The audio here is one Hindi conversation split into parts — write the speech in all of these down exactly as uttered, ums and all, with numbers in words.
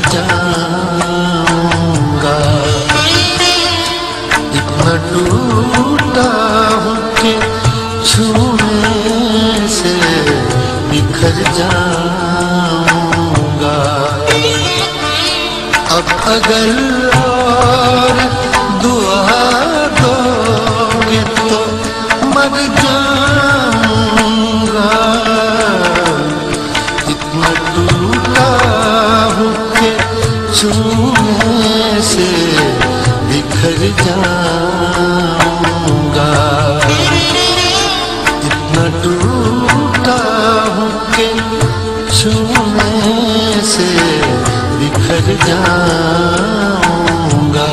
जाऊंगा। इतना टूटा हूँ कि छूने से बिखर जाऊंगा। अब अगर और दुआ दोगे तो मर जाऊंगा। इतना टूटा हूँ कि छूने से बिखर जाऊंगा। इतना टूटा हूँ कि छूने से बिखर जाऊंगा।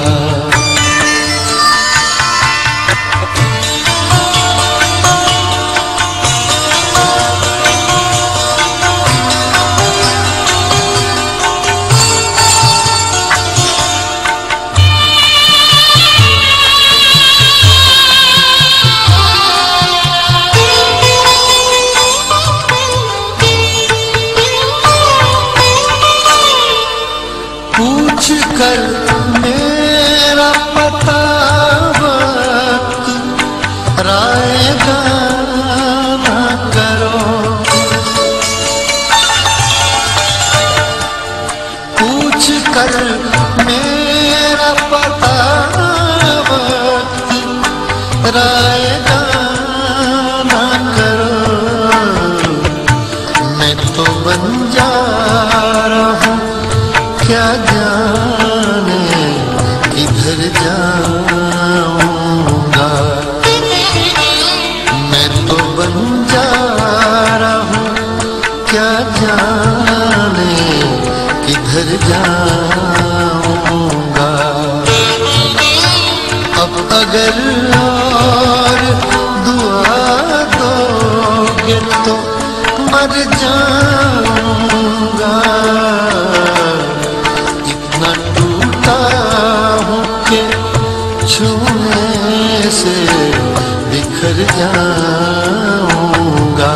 पूछ कर मेरा पता वक्त रायगा न करो। पूछ कर मेरा पता वक्त रायगा न करो। मैं तो बन जा रहा हूँ क्या जाने किधर जाऊंगा। मैं तो बन जा रहा हूँ क्या जाने किधर जाऊंगा। अब अगर और दुआ दोगे तो मर जाऊंगा। इतना टूटा हूँ कि छूने से बिखर जाऊंगा।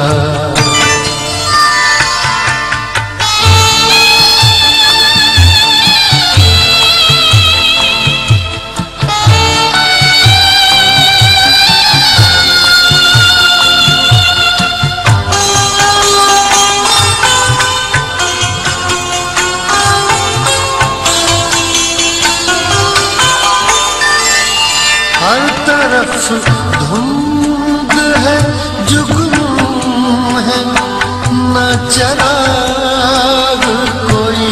हर तरफ धुंध है, जुगनू है, न चिराग कोई।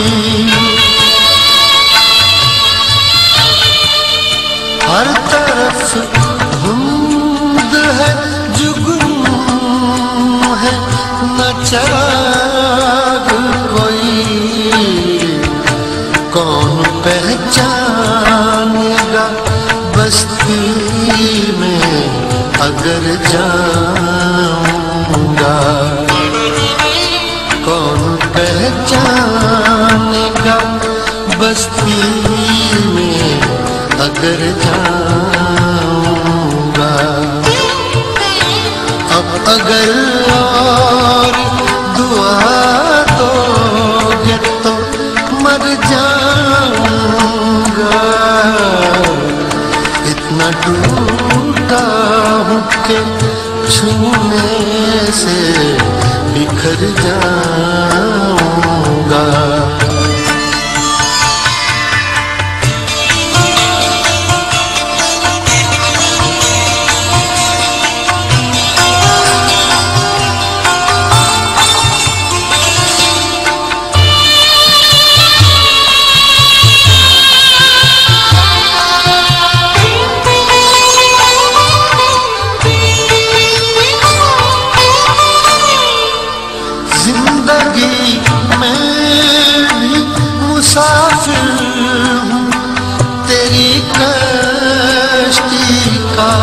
हर तरफ धुंध है, जुगनू है, न चिराग कोई। कौन पहचानेगा बस्ती में अगर जाऊंगा। कौन पहचानेगा बस्ती में अगर जाऊंगा। अब अगर और दुआ दोगे तो मर जाऊंगा। इतना टूटा हूँ कि छूने से बिखर जाऊंगा। जिंदगी में भी मुसाफिर हूँ तेरी कश्ती का।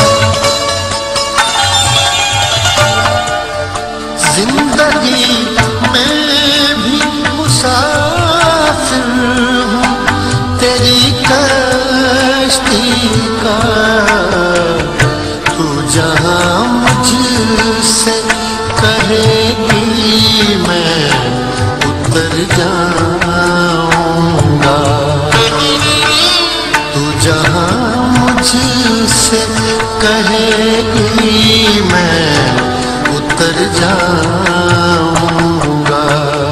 जिंदगी में भी मुसाफिर हूँ तेरी कश्ती का। तू जहाँ मुझसे कहेगी मैं उतर जाऊं। से कहेगी मैं उतर जाऊंगा।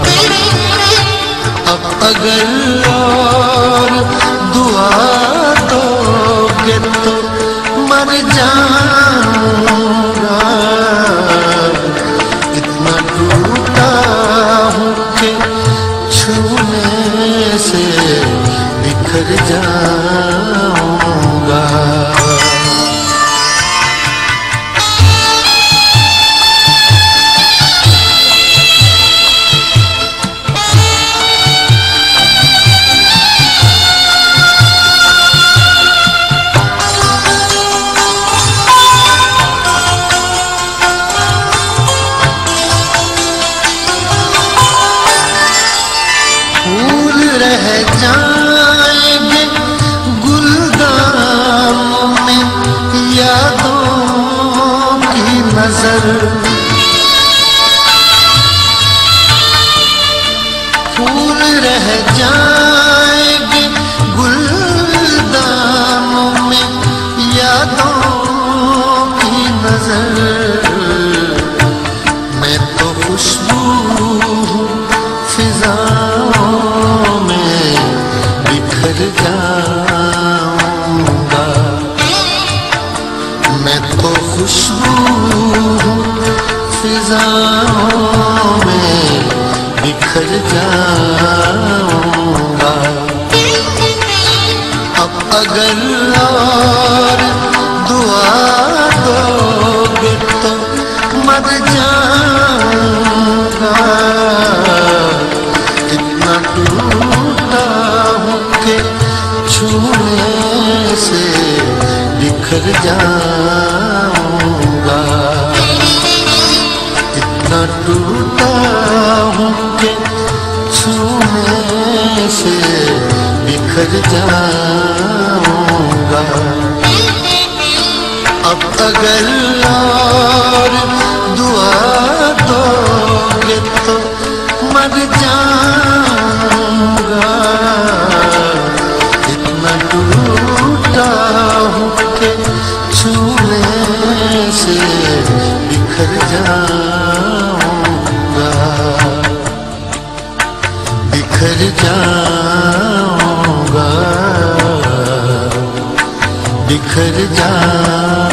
अब अगर और दुआ दोगे तो मर जाऊंगा। इतना टूटा हूँ कि छूने से बिखर जाऊंगा। फूल रह जाएंगे गुलदानों में यादों की नजर। फूल रह जाएंगे गुलदानों में यादों की नजर। मैं तो खुशबू हूँ फिजाओं में बिखर जाऊंगा। मैं तो खुशबू हूँ फिजाओं में बिखर जाऊंगा। अब अगर और दुआ दोगे तो मर जाऊंगा। इतना टूटा हूँ कि छूने से बिखर जाऊंगा। इतना टूटा हूँ कि छूने से बिखर जाऊंगा। अब अगर और दुआ दोगे तो मर जाऊंगा। इतना टूटा हूँ कि छूने से बिखर जाऊंगा। बिखर जाऊंगा। बिखर जाऊंगा।